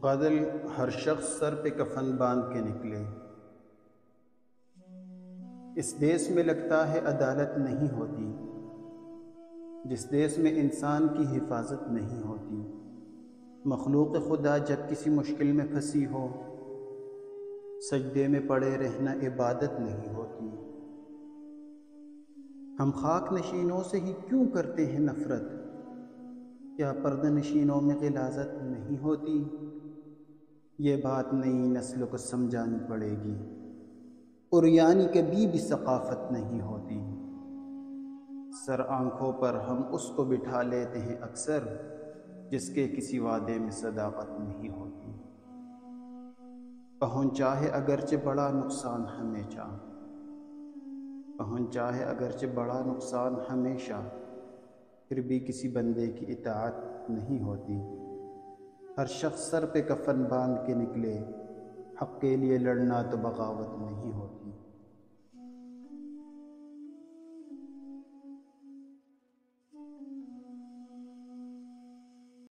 غزل ہر شخص سر پہ کفن باندھ کے نکلے۔ اس دیس میں لگتا ہے عدالت نہیں ہوتی، جس دیس میں انسان کی حفاظت نہیں ہوتی۔ مخلوق خدا جب کسی مشکل میں پھنسی ہو، سجدے میں پڑے رہنا عبادت نہیں ہوتی۔ ہم خاک نشینوں سے ہی کیوں کرتے ہیں نفرت؟ کیا پردہ نشینوں میں غلاظت نہیں ہوتی؟ یہ بات نئی نسل کو سمجھانی پڑے گی، عریانی کبھی بھی ثقافت نہیں ہوتی۔ سر آنکھوں پر ہم اس کو بٹھا لیتے ہیں اکثر، جس کے کسی وعدے میں صداقت نہیں ہوتی۔ پہنچا ہے اگرچہ بڑا نقصان ہمیشہ، پہنچا ہے اگرچہ بڑا نقصان ہمیشہ، پھر بھی کسی بندے کی اطاعت نہیں ہوتی۔ ہر شخص سر پہ کفن باندھ کے نکلے، حق کے لیے لڑنا تو بغاوت نہیں ہوتی۔